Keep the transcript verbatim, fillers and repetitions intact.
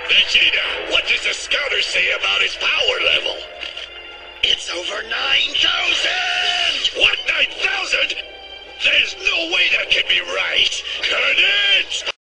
Vegeta, what does the scouter say about his power level? It's over nine thousand! What, nine thousand? There's no way that can be right! Cut it!